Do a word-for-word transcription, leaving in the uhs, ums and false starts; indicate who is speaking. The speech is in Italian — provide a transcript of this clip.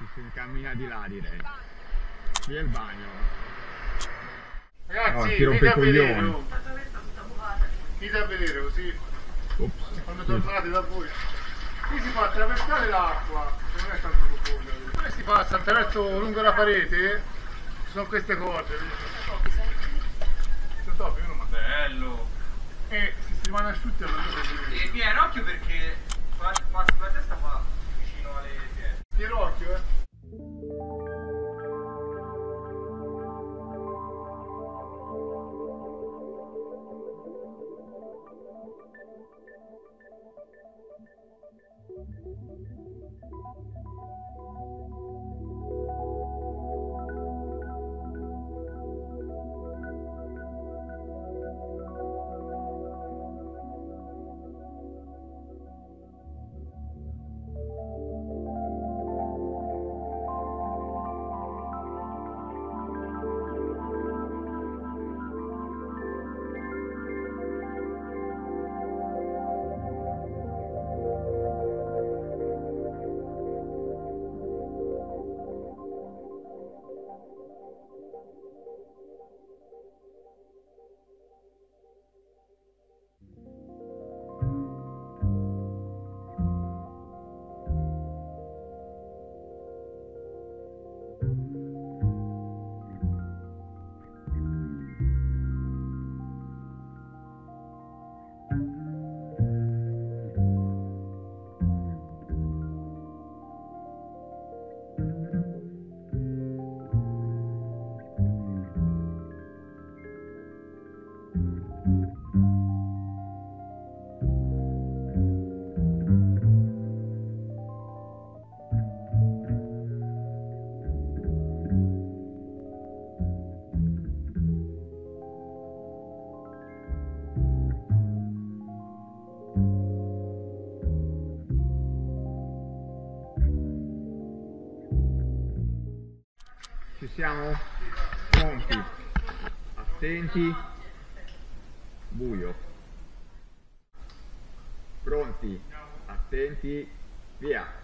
Speaker 1: si cammina di là, direi. Qui è il bagno.
Speaker 2: Ragazzi,
Speaker 1: no, ti rompe i coglioni.
Speaker 2: Dite a vedere così.
Speaker 1: Ops.
Speaker 2: Quando tornate da voi. Qui si fa attraversare l'acqua, non è tanto profonda. Poi si passa attraverso lungo la parete, ci sono queste cose. Sono topi, meno male.
Speaker 3: Bello!
Speaker 2: E se si rimane asciutti allora
Speaker 3: E Piero, occhio perché passi la testa qua vicino alle piede.
Speaker 2: Pierocchio, eh.
Speaker 1: Ci siamo? Pronti? Attenti? Buio. Pronti? Attenti? Via!